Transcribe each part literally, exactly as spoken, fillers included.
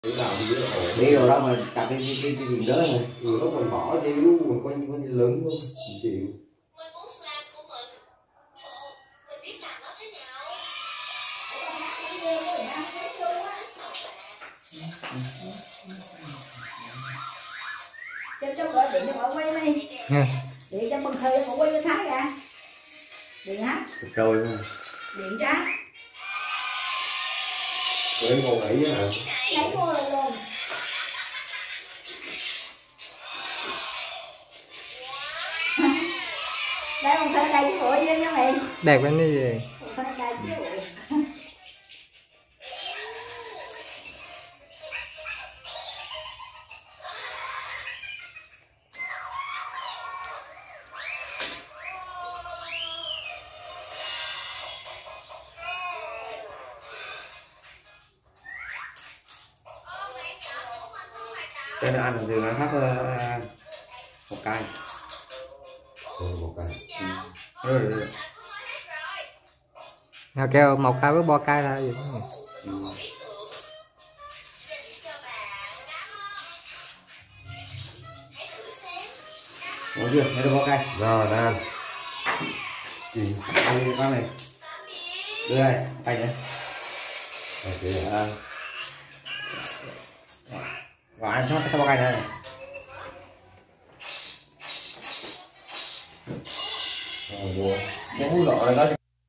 đi rồi đâu mà tập đi đi đi đi đó rồi nhiều lúc mình bỏ đi luôn mình coi coi lớn luôn mình chịu. cho cho gọi điện cho họ quay đi điện cho bưng thư họ quay cho Thái ra điện hát Rồi luôn điện ra em còn nghĩ hả lấy mua rồi luôn đây bưng thư đây chứ bụi đi nha mày đẹp lắm cái gì thư đây chứ bụi cho nên ăn thường ăn thấp một cây ừ, một cây ừ. Ừ. nào kêu một cây với bo cây thôi gì đó. Ừ. Được chưa? Đây là bo cây rồi đang gì đây con này đưa đây cây nữa ok à. Và ăn sao bo cây này rồi cái hũ lọ này đó.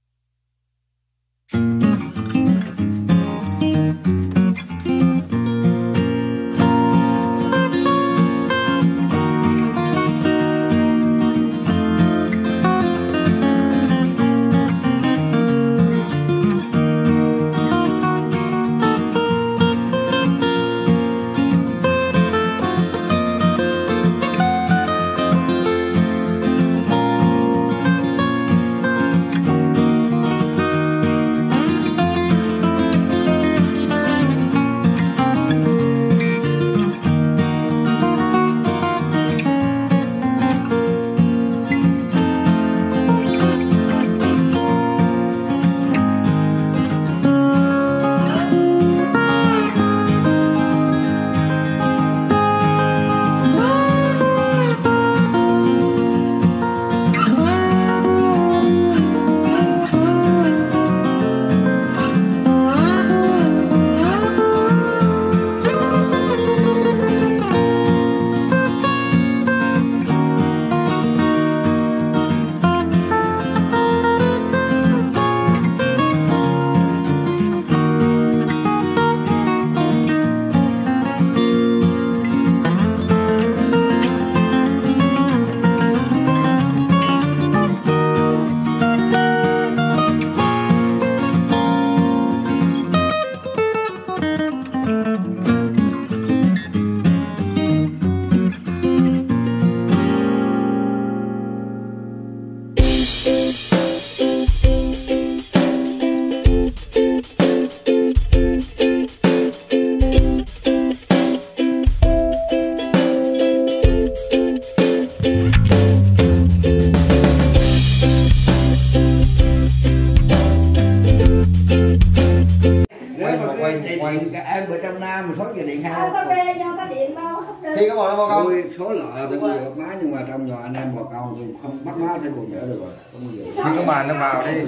Em ở trong Nam mình số giờ điện hai có bê nhau có điện đâu không được khi có bọn nó bao tôi số lợ tôi không được má nhưng mà trong nhà anh em bà con tôi không bắt má thêm một nhỡ được rồi không bao giờ khi có bàn nó vào đi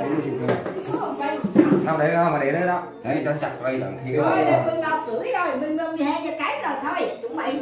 đâu để không mà để đấy đó để cho chặt đây là khi rồi mình vào cưỡi rồi mình mình hai giờ cái rồi thôi chúng mày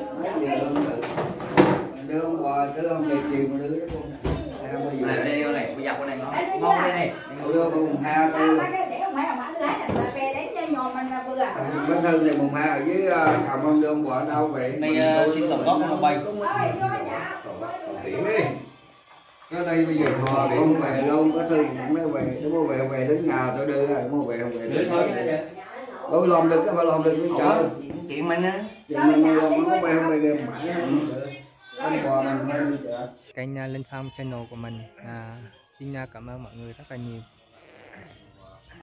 đưa ông bò đưa ông về chiều mà đưa cái con này đây con này bây giờ con này nó ngon đây này đưa con ha để ông phải làm ăn lấy là về đến cho nhồi mình là vừa Bánh Hưng thì mùng hai ở dưới Hàm Ông đưa ông bò đâu vậy đây xin tổng góp của bay điểm đi cái đây bây giờ họ không về luôn có thư cũng nói về đúng không về về đến nhà tôi đưa đúng không về không về đến thôi tôi làm được cái phải làm được cái chợ chuyện mình á chuyện mình làm không về không về game mãi ông bò mình hay chợ kênh Linh Farm Channel của mình à, xin cảm ơn mọi người rất là nhiều.